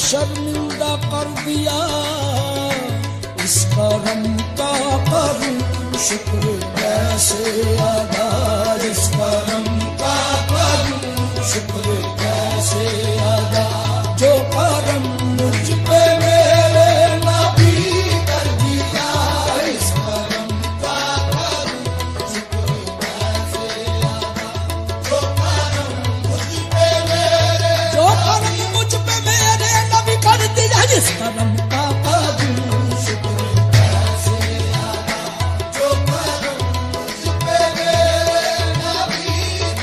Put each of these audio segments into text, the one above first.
शर्मिंदा कर दिया, इस करम का करूं शुक्र कैसे अदा, इस करम का करूं शुक्र कैसे अदा। जो करम मुझ पे मेरे नबी कर दिया, इस करम का करूं शुक्र कैसे अदा। जो करम मुझ पे मेरे नबी कर दिया, इस करम का करूं शुक्र कैसे अदा। जो करम मुझ पे मेरे नबी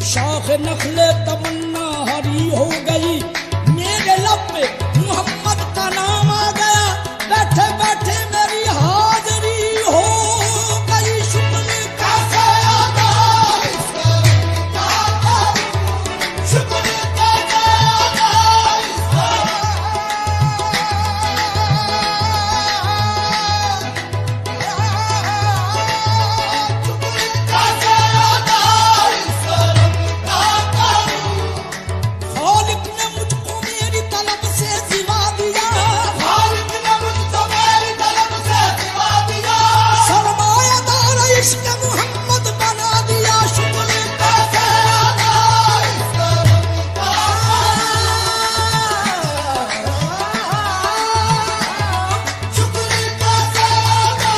शाख नखले तमन्ना हरी हो गई, मेरे लब पे मोहम्मद का नाम आ गया, बैठे बैठे मेरी हाजरी हो गई। शुक्र कैसे अदा करूं, शुक्र कैसे अदा खालिक ने मुझको मेरी तलब से सिवा दिया, खालिक ने मुझको मेरी तलब से सिवा दिया, सरमायादार इश्क मोहम्मद बना दिया। शुक्र कैसे अदा करूं, शुक्र कैसे अदा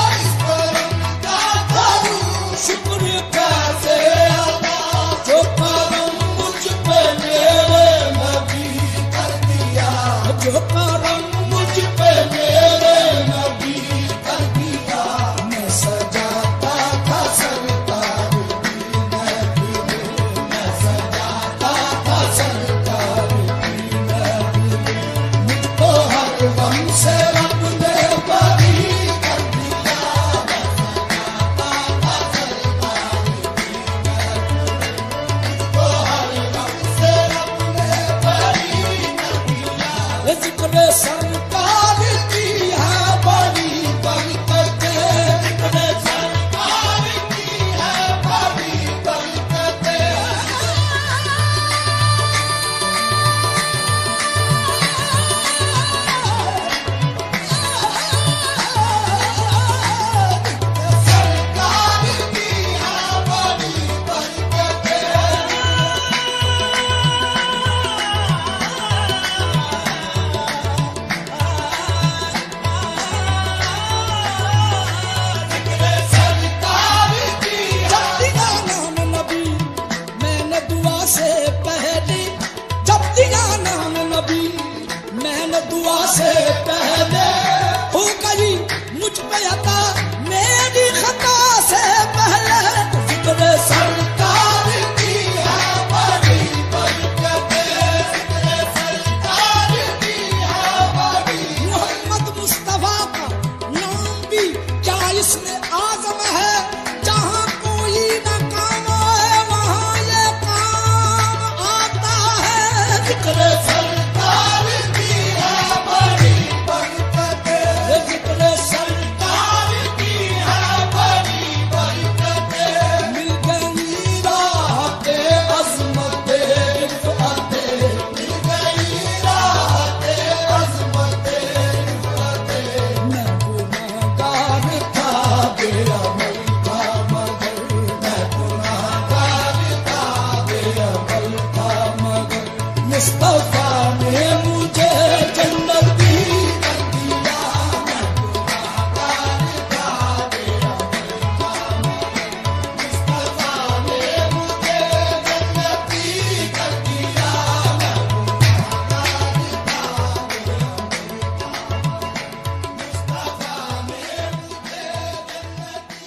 करूं, शुक्र कैसे अदा जो करम मुझ पे मेरे नबी कर दिया, जो करम मुझ पे मेरे नबी कर दिया। मैं सजाता था सरकार की महफिल, मैं सजाता था सरकार की महफिल, मुझको हर गम से रब ने बरी कर दिया। मैं सजाता था सरकार की मुझको हर गम से रब ने बरी कर दिया। जिक्र सरकार की है बड़ी बरकतें, जिक्र सरकार की है बड़ी बरकतें। सरकार की है बड़ी बरकतें। सरकार की जब दिया नाम नबी मैंने दुआ से पहले, जब दिया नाम नबी मैंने दुआ से पहले, हो गई मुझ पे अता मेरी खता से पहले। जिक्र सरकार की है बड़ी बरकतें, जिक्र सरकार की है बड़ी। मोहम्मद मुस्तफा का नाम भी क्या इसमें आजम है, जहाँ कोई न काम आए वहाँ ये काम आता है। जिक्र सरकार की है बड़ी बरकतें, जिक्र सरकार की है बड़ी बरकतें। मिल गई राहते अज़मते रिफ़अते, मिल गई राहते अज़मते रिफ़अते। मैं गुनाहगार था बेअमल था मगर, मैं गुनाहगार था बेअमल था मगर, मुस्तफा ने मुझे जन्नत दी कर दिया। मैं गुनाहगार था बेअमल था मगर, मुस्तफा ने मुझे जन्नत दी कर दिया। मैं गुनाहगार था बेअमल था मगर, मुस्तफा ने मुझे जन्नत दी।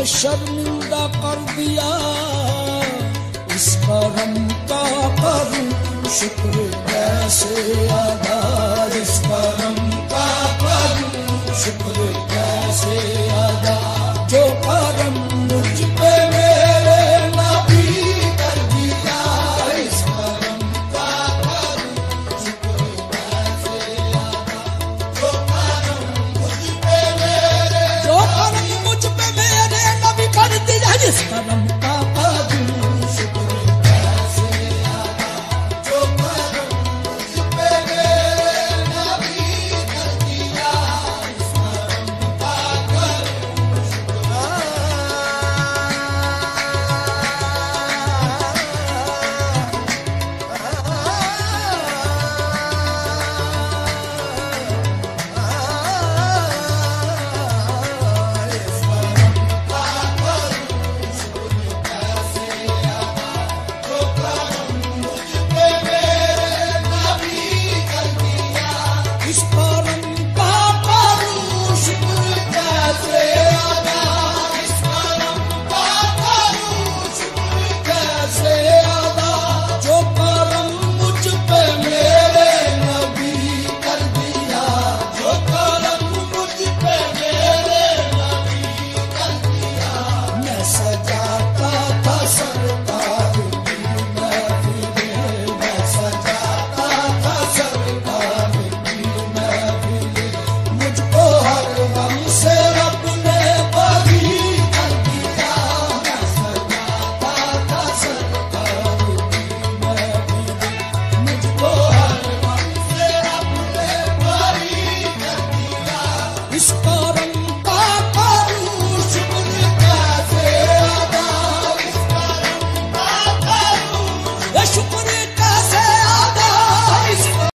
हमें शर्मिंदा कर दिया, इस करम का करूं शुक्र कैसे अदा, इस करम का करूं शुक्र